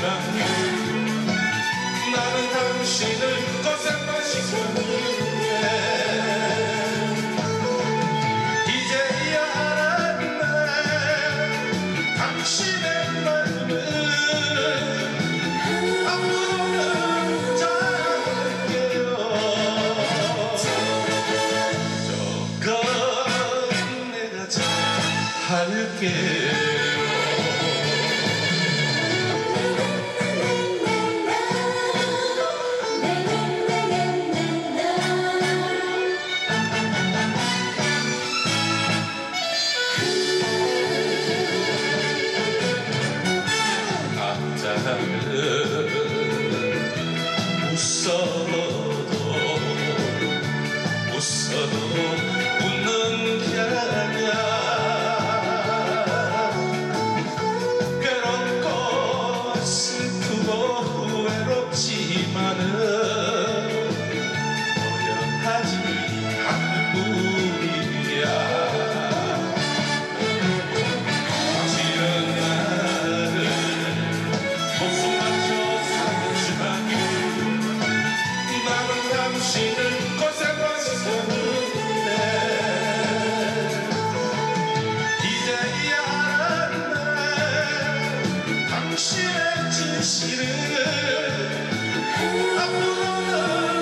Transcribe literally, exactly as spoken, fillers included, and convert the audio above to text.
나는 당신을 고생만 시켰는데 이제야 알았네 당신의 마음은 앞으로는 잘할게요. 저건 내가 잘할게요. 웃어도 웃어도 웃는 게 아니야. 괴롭고 슬프고 외롭지만은 노력하지 않을 뿐이야. 당신은 나를 목숨 바쳐 살았지만 나는 당신을 고생만 시켰는데 이제야 알았네 당신의 진실을 앞으로는